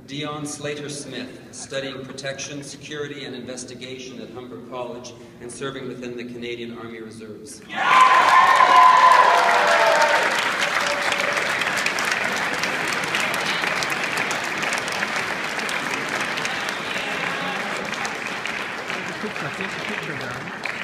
Dion Slater-Smith, studying protection, security, and investigation at Humber College and serving within the Canadian Army Reserves. Take a picture down.